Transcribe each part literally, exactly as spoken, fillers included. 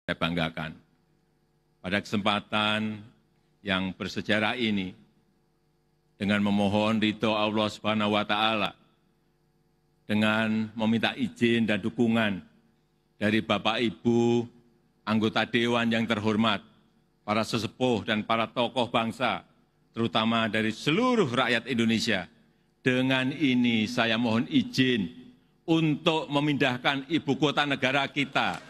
saya banggakan. Pada kesempatan yang bersejarah ini, dengan memohon ridho Allah Subhanahu wa Ta'ala, dengan meminta izin dan dukungan dari Bapak Ibu anggota Dewan yang terhormat, para sesepuh dan para tokoh bangsa, terutama dari seluruh rakyat Indonesia. Dengan ini saya mohon izin untuk memindahkan ibu kota negara kita.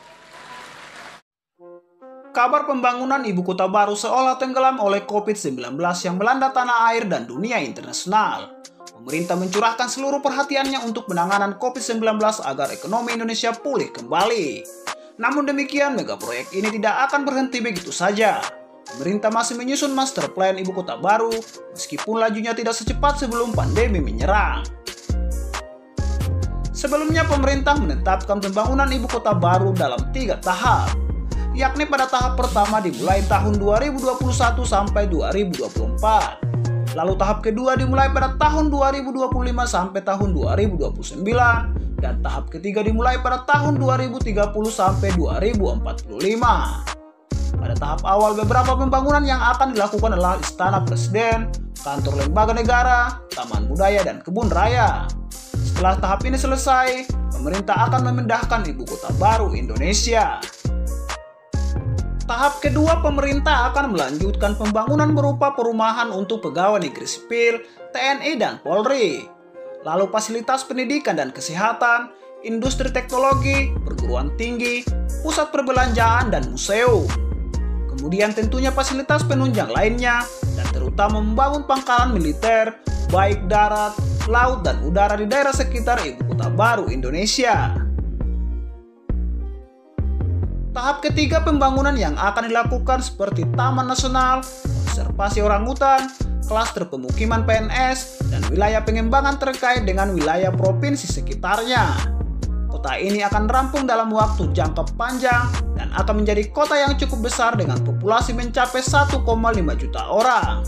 Kabar pembangunan ibu kota baru seolah tenggelam oleh covid sembilan belas yang melanda tanah air dan dunia internasional. Pemerintah mencurahkan seluruh perhatiannya untuk penanganan covid sembilan belas agar ekonomi Indonesia pulih kembali. Namun demikian, mega proyek ini tidak akan berhenti begitu saja. Pemerintah masih menyusun master plan ibu kota baru, meskipun lajunya tidak secepat sebelum pandemi menyerang. Sebelumnya, pemerintah menetapkan pembangunan ibu kota baru dalam tiga tahap, yakni pada tahap pertama dimulai tahun dua ribu dua puluh satu sampai dua ribu dua puluh empat. Lalu tahap kedua dimulai pada tahun dua ribu dua puluh lima sampai tahun dua ribu dua puluh sembilan, dan tahap ketiga dimulai pada tahun dua ribu tiga puluh sampai dua ribu empat puluh lima. Pada tahap awal, beberapa pembangunan yang akan dilakukan adalah Istana Presiden, kantor lembaga negara, taman budaya, dan kebun raya. Setelah tahap ini selesai, pemerintah akan memindahkan ibu kota baru Indonesia. Tahap kedua, pemerintah akan melanjutkan pembangunan berupa perumahan untuk pegawai negeri sipil, T N I, dan Polri. Lalu fasilitas pendidikan dan kesehatan, industri teknologi, perguruan tinggi, pusat perbelanjaan, dan museum. Kemudian tentunya fasilitas penunjang lainnya, dan terutama membangun pangkalan militer, baik darat, laut, dan udara di daerah sekitar ibu kota baru Indonesia. Tahap ketiga, pembangunan yang akan dilakukan seperti Taman Nasional, konservasi orangutan, klaster pemukiman P N S, dan wilayah pengembangan terkait dengan wilayah provinsi sekitarnya. Kota ini akan rampung dalam waktu jangka panjang dan akan menjadi kota yang cukup besar dengan populasi mencapai satu koma lima juta orang.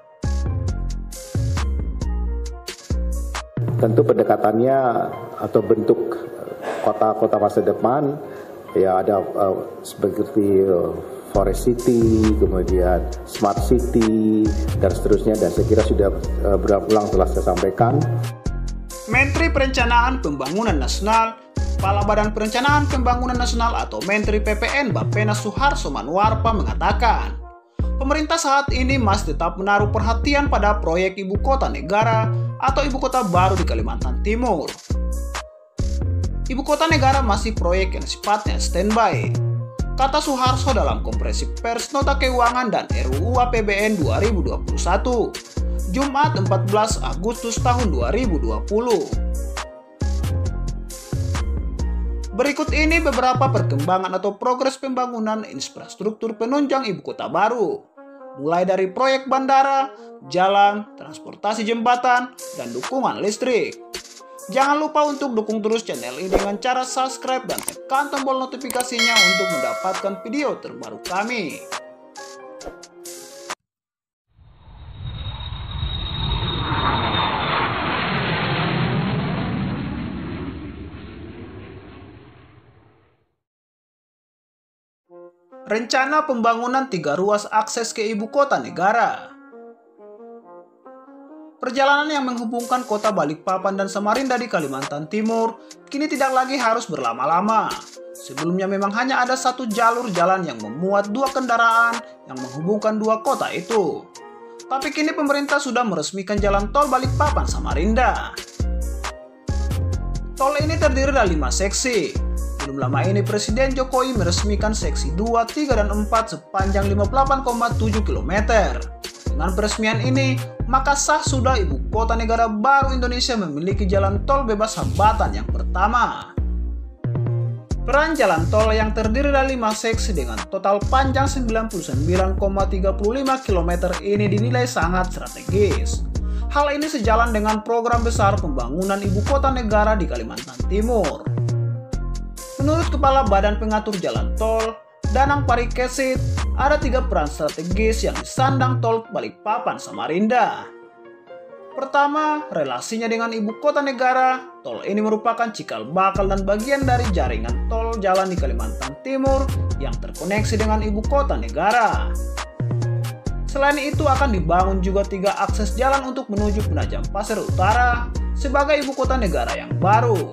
Tentu pendekatannya atau bentuk kota-kota masa depan ya ada uh, seperti uh, Forest City, kemudian Smart City, dan seterusnya, dan saya kira sudah uh, berulang telah saya sampaikan. Menteri Perencanaan Pembangunan Nasional, Kepala Badan Perencanaan Pembangunan Nasional atau Menteri P P N Bappenas Suharso Manoarfa mengatakan, pemerintah saat ini masih tetap menaruh perhatian pada proyek ibu kota negara atau ibu kota baru di Kalimantan Timur. Ibu kota negara masih proyek yang sifatnya standby, kata Suharso dalam konferensi pers Nota Keuangan dan R U U A P B N dua ribu dua puluh satu, Jumat empat belas Agustus tahun dua ribu dua puluh. Berikut ini beberapa perkembangan atau progres pembangunan infrastruktur penunjang ibu kota baru, mulai dari proyek bandara, jalan, transportasi jembatan, dan dukungan listrik. Jangan lupa untuk dukung terus channel ini dengan cara subscribe dan tekan tombol notifikasinya untuk mendapatkan video terbaru kami. Rencana pembangunan tiga ruas akses ke ibu kota negara. Perjalanan yang menghubungkan kota Balikpapan dan Samarinda di Kalimantan Timur kini tidak lagi harus berlama-lama. Sebelumnya memang hanya ada satu jalur jalan yang memuat dua kendaraan yang menghubungkan dua kota itu. Tapi kini pemerintah sudah meresmikan jalan tol Balikpapan Samarinda. Tol ini terdiri dari lima seksi. Belum lama ini Presiden Jokowi meresmikan seksi dua, tiga, dan empat sepanjang lima puluh delapan koma tujuh kilometer. Dengan peresmian ini, maka sah sudah ibu kota negara baru Indonesia memiliki jalan tol bebas hambatan yang pertama. Peran jalan tol yang terdiri dari lima seksi dengan total panjang sembilan puluh sembilan koma tiga lima kilometer ini dinilai sangat strategis. Hal ini sejalan dengan program besar pembangunan ibu kota negara di Kalimantan Timur. Menurut Kepala Badan Pengatur Jalan Tol, Danang Parikesit, ada tiga peran strategis yang disandang tol Balikpapan Samarinda. Pertama, relasinya dengan ibu kota negara. Tol ini merupakan cikal bakal dan bagian dari jaringan tol jalan di Kalimantan Timur yang terkoneksi dengan ibu kota negara. Selain itu akan dibangun juga tiga akses jalan untuk menuju Penajam Pasir Utara sebagai ibu kota negara yang baru.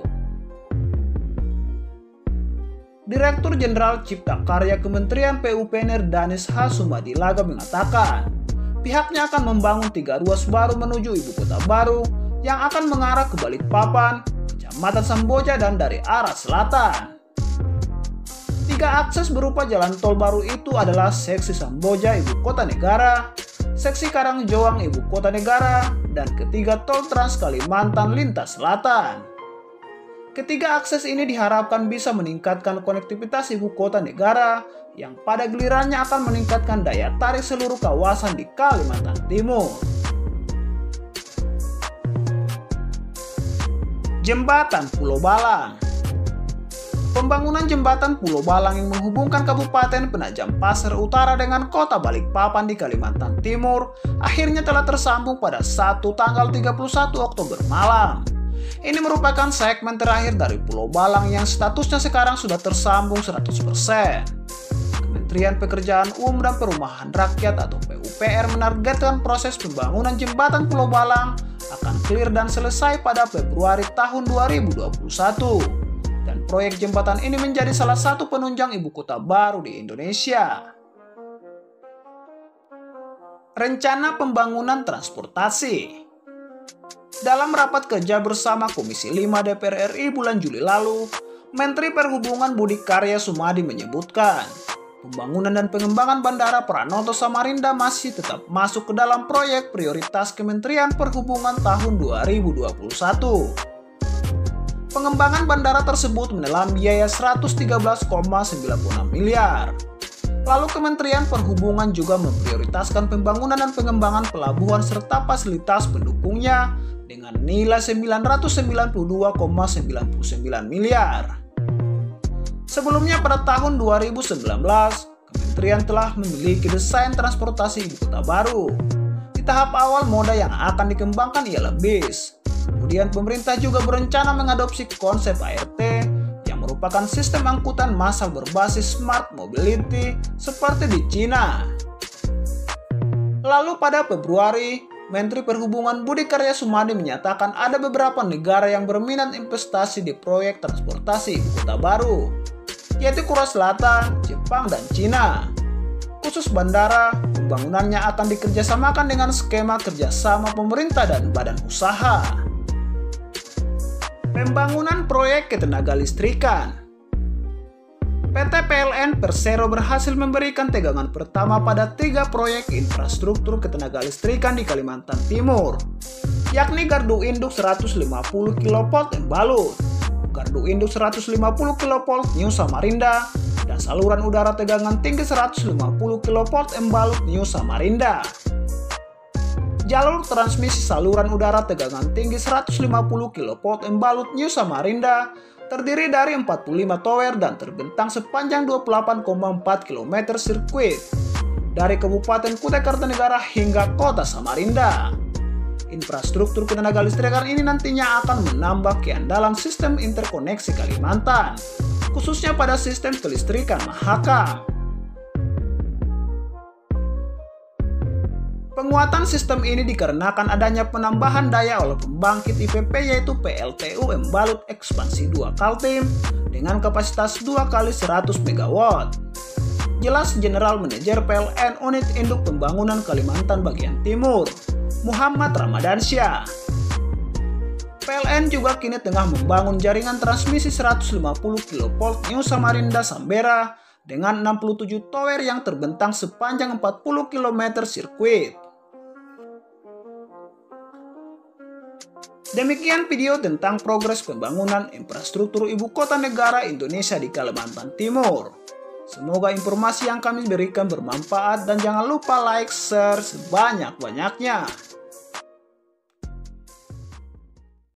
Direktur Jenderal Cipta Karya Kementerian P U P N R Danis H. Sumadilaga mengatakan, pihaknya akan membangun tiga ruas baru menuju ibu kota baru yang akan mengarah ke Balikpapan, Kecamatan Samboja dan dari arah selatan. Tiga akses berupa jalan tol baru itu adalah seksi Samboja ibu kota negara, seksi Karangjoang ibu kota negara, dan ketiga tol Trans Kalimantan lintas selatan. Ketiga akses ini diharapkan bisa meningkatkan konektivitas ibu kota negara yang pada gilirannya akan meningkatkan daya tarik seluruh kawasan di Kalimantan Timur. Jembatan Pulau Balang. Pembangunan jembatan Pulau Balang yang menghubungkan Kabupaten Penajam Pasir Utara dengan kota Balikpapan di Kalimantan Timur akhirnya telah tersambung pada Sabtu tanggal tiga puluh satu Oktober malam. Ini merupakan segmen terakhir dari Pulau Balang yang statusnya sekarang sudah tersambung seratus persen. Kementerian Pekerjaan Umum dan Perumahan Rakyat atau P U P R menargetkan proses pembangunan jembatan Pulau Balang akan clear dan selesai pada Februari tahun dua ribu dua puluh satu. Dan proyek jembatan ini menjadi salah satu penunjang ibu kota baru di Indonesia. Rencana pembangunan transportasi. Dalam rapat kerja bersama Komisi lima D P R R I bulan Juli lalu, Menteri Perhubungan Budi Karya Sumadi menyebutkan, pembangunan dan pengembangan Bandara Pranoto Samarinda masih tetap masuk ke dalam proyek prioritas Kementerian Perhubungan tahun dua ribu dua puluh satu. Pengembangan bandara tersebut menelan biaya seratus tiga belas koma sembilan puluh enam miliar. Lalu Kementerian Perhubungan juga memprioritaskan pembangunan dan pengembangan pelabuhan serta fasilitas pendukungnya dengan nilai sembilan ratus sembilan puluh dua koma sembilan puluh sembilan miliar. Sebelumnya pada tahun dua ribu sembilan belas, Kementerian telah memiliki desain transportasi ibu kota baru. Di tahap awal moda yang akan dikembangkan ialah bis. Kemudian pemerintah juga berencana mengadopsi konsep A R T yang merupakan sistem angkutan massal berbasis smart mobility seperti di Cina. Lalu pada Februari, Menteri Perhubungan Budi Karya Sumadi menyatakan ada beberapa negara yang berminat investasi di proyek transportasi ibu kota baru, yaitu Korea Selatan, Jepang, dan Cina. Khusus bandara, pembangunannya akan dikerjasamakan dengan skema kerjasama pemerintah dan badan usaha. Pembangunan proyek ketenaga listrikan. P T P L N Persero berhasil memberikan tegangan pertama pada tiga proyek infrastruktur ketenaga listrikan di Kalimantan Timur, yakni Gardu Induk seratus lima puluh kilovolt Embalut, Gardu Induk seratus lima puluh kilovolt New Samarinda, dan saluran udara tegangan tinggi seratus lima puluh kilovolt Embalut New Samarinda. Jalur transmisi saluran udara tegangan tinggi seratus lima puluh kilovolt Embalut New Samarinda terdiri dari empat puluh lima tower dan terbentang sepanjang dua puluh delapan koma empat kilometer sirkuit dari Kabupaten Kutai Kartanegara hingga Kota Samarinda. Infrastruktur ketenaga listrikan ini nantinya akan menambah keandalan sistem interkoneksi Kalimantan, khususnya pada sistem kelistrikan Mahakam. Penguatan sistem ini dikarenakan adanya penambahan daya oleh pembangkit I P P yaitu P L T U Embalut Ekspansi dua Kaltim dengan kapasitas dua kali seratus megawatt. Jelas General Manager P L N Unit Induk Pembangunan Kalimantan Bagian Timur, Muhammad Ramadansyah. P L N juga kini tengah membangun jaringan transmisi seratus lima puluh kilovolt New Samarinda Sambera dengan enam puluh tujuh tower yang terbentang sepanjang empat puluh kilometer sirkuit. Demikian video tentang progres pembangunan infrastruktur ibu kota negara Indonesia di Kalimantan Timur. Semoga informasi yang kami berikan bermanfaat dan jangan lupa like, share sebanyak-banyaknya.